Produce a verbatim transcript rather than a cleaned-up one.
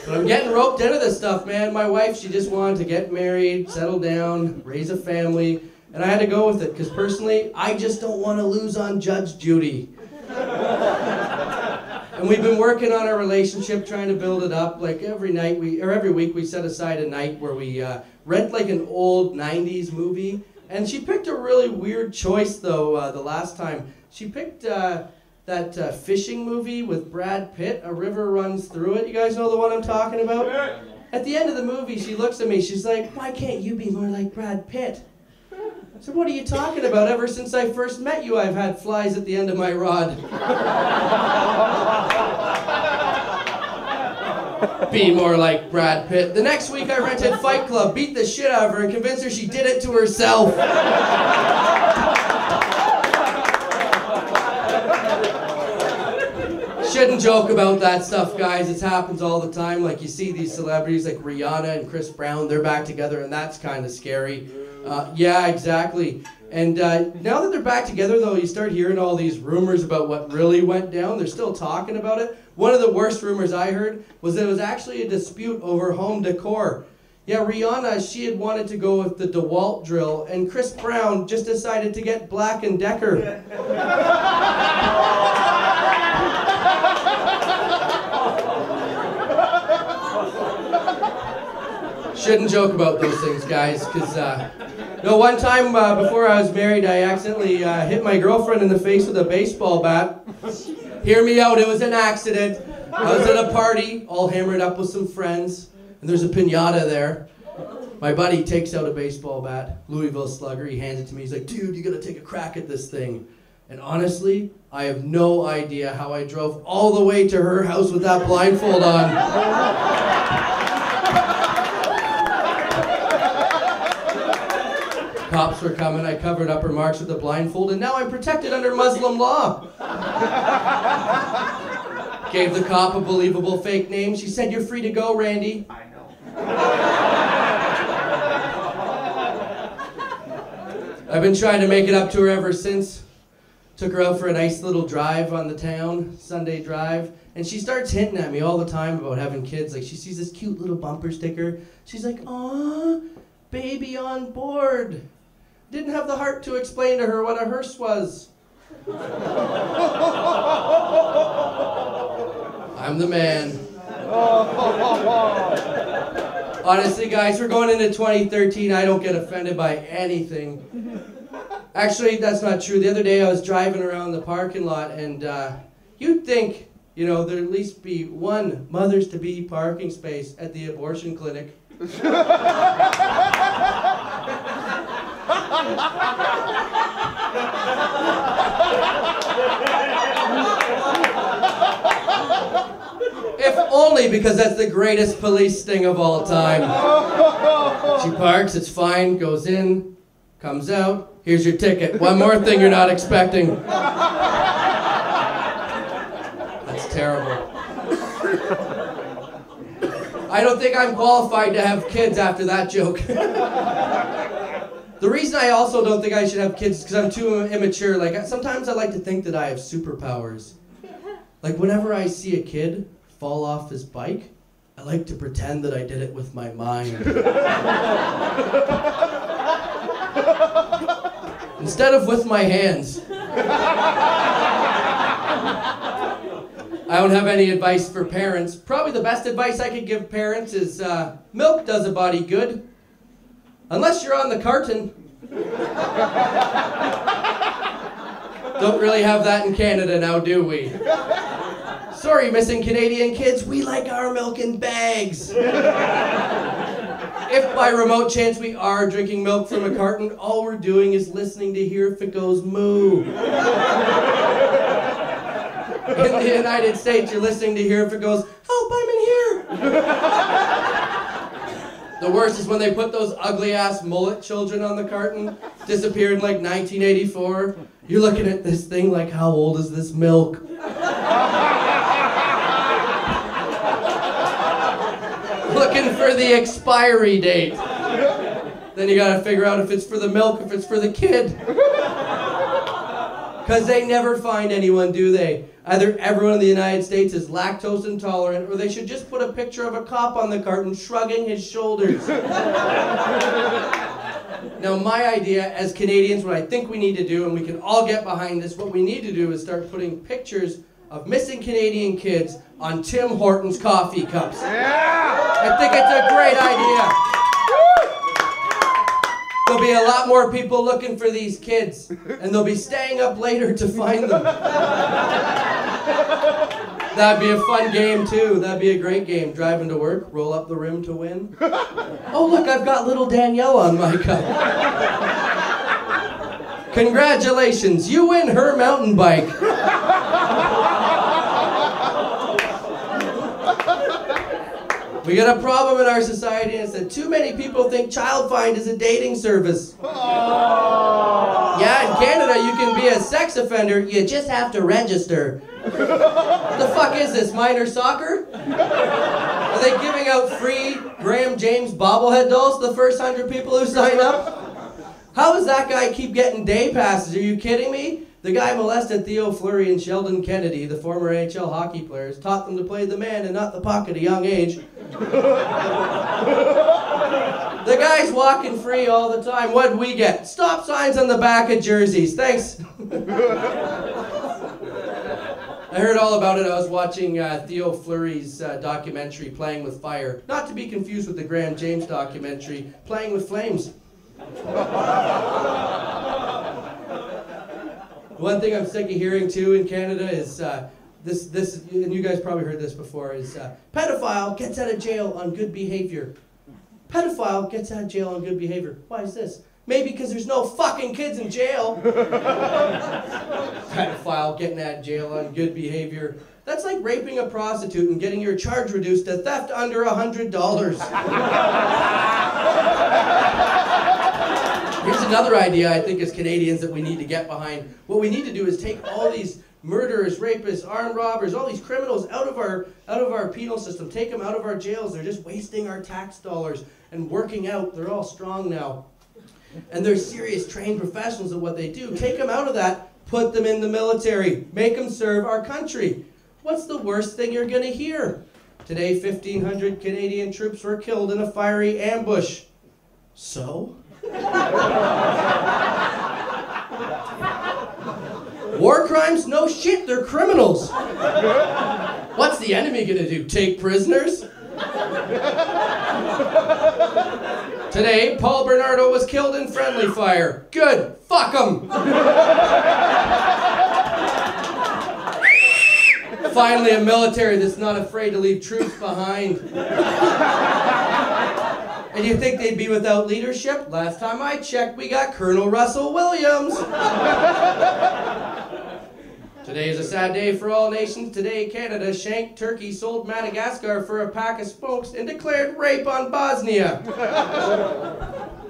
But I'm getting roped into this stuff, man. My wife, she just wanted to get married, settle down, raise a family, and I had to go with it, because personally, I just don't want to lose on Judge Judy. And we've been working on our relationship, trying to build it up. Like every night, we or every week, we set aside a night where we uh, rent like an old nineties movie. And she picked a really weird choice, though, uh, the last time. She picked uh, that uh, fishing movie with Brad Pitt, A River Runs Through It. You guys know the one I'm talking about? At the end of the movie, she looks at me, she's like, "Why can't you be more like Brad Pitt?" I said, "What are you talking about? Ever since I first met you, I've had flies at the end of my rod." Be more like Brad Pitt. The next week I rented Fight Club, beat the shit out of her, and convinced her she did it to herself. Shouldn't joke about that stuff, guys. It happens all the time. Like, you see these celebrities like Rihanna and Chris Brown, they're back together, and that's kind of scary. Uh, yeah, exactly. And uh, now that they're back together, though, you start hearing all these rumors about what really went down. They're still talking about it. One of the worst rumors I heard was that it was actually a dispute over home decor. Yeah, Rihanna, she had wanted to go with the DeWalt drill, and Chris Brown just decided to get Black and Decker. Shouldn't joke about those things, guys, because, uh, no, one time uh, before I was married, I accidentally uh, hit my girlfriend in the face with a baseball bat. Hear me out, it was an accident. I was at a party, all hammered up with some friends, and there's a piñata there. My buddy takes out a baseball bat, Louisville Slugger, he hands it to me, he's like, "Dude, you gotta take a crack at this thing." And honestly, I have no idea how I drove all the way to her house with that blindfold on. Cops were coming, I covered up her marks with the blindfold, and now I'm protected under Muslim law. Gave the cop a believable fake name. She said, "You're free to go, Randy." I know. I've been trying to make it up to her ever since. Took her out for a nice little drive on the town, Sunday drive, and she starts hinting at me all the time about having kids. Like, she sees this cute little bumper sticker. She's like, "Aw, baby on board." Didn't have the heart to explain to her what a hearse was. I'm the man. Honestly, guys, we're going into twenty thirteen. I don't get offended by anything. Actually, that's not true. The other day I was driving around the parking lot, and uh, you'd think, you know, there'd at least be one mothers-to-be parking space at the abortion clinic. If only because that's the greatest police sting of all time. She parks, it's fine, goes in, comes out, here's your ticket. One more thing you're not expecting. That's terrible. I don't think I'm qualified to have kids after that joke. The reason I also don't think I should have kids is because I'm too immature. Like, sometimes I like to think that I have superpowers. Like, whenever I see a kid fall off his bike, I like to pretend that I did it with my mind. Instead of with my hands. I don't have any advice for parents. Probably the best advice I could give parents is uh, milk does a body good. Unless you're on the carton. Don't really have that in Canada now, do we? Sorry, missing Canadian kids, we like our milk in bags. If by remote chance we are drinking milk from a carton, all we're doing is listening to hear if it goes moo. In the United States, you're listening to hear if it goes, "Help, I'm in here." The worst is when they put those ugly-ass mullet children on the carton, disappeared in like nineteen eighty-four. You're looking at this thing like, how old is this milk? Looking for the expiry date. Then you gotta figure out if it's for the milk, if it's for the kid. Because they never find anyone, do they? Either everyone in the United States is lactose intolerant, or they should just put a picture of a cop on the carton shrugging his shoulders. Now, my idea as Canadians, what I think we need to do, and we can all get behind this, what we need to do is start putting pictures of missing Canadian kids on Tim Hortons coffee cups. Yeah! I think it's a great idea. There'll be a lot more people looking for these kids, and they'll be staying up later to find them. That'd be a fun game too. That'd be a great game. Driving to work, roll up the rim to win. Oh look, I've got little Danielle on my cup. Congratulations, you win her mountain bike. We got a problem in our society, and it's that too many people think Child Find is a dating service. Oh. Yeah, in Canada you can be a sex offender, you just have to register. What the fuck is this, minor soccer? Are they giving out free Graham James bobblehead dolls to the first hundred people who sign up? How does that guy keep getting day passes? Are you kidding me? The guy molested Theo Fleury and Sheldon Kennedy, the former N H L hockey players, taught them to play the man and not the puck at a young age. The guy's walking free all the time. What'd we get? Stop signs on the back of jerseys. Thanks. I heard all about it. I was watching uh, Theo Fleury's uh, documentary, Playing with Fire. Not to be confused with the Graham James documentary, Playing with Flames. One thing I'm sick of hearing too in Canada is uh, this, this, and you guys probably heard this before, is uh, pedophile gets out of jail on good behavior. Pedophile gets out of jail on good behavior. Why is this? Maybe because there's no fucking kids in jail. Pedophile getting out of jail on good behavior. That's like raping a prostitute and getting your charge reduced to theft under a hundred dollars. Here's another idea I think as Canadians that we need to get behind. What we need to do is take all these murderers, rapists, armed robbers, all these criminals out of our out of our penal system. Take them out of our jails. They're just wasting our tax dollars and working out. They're all strong now. And they're serious, trained professionals at what they do. Take them out of that, put them in the military. Make them serve our country. What's the worst thing you're going to hear? Today, fifteen hundred Canadian troops were killed in a fiery ambush. So? War crimes? No shit, they're criminals. What's the enemy gonna do? Take prisoners? Today, Paul Bernardo was killed in friendly fire. Good, fuck him. Finally, a military that's not afraid to leave troops behind. And you think they'd be without leadership? Last time I checked, we got Colonel Russell Williams. Today is a sad day for all nations. Today, Canada shanked Turkey, sold Madagascar for a pack of smokes, and declared rape on Bosnia.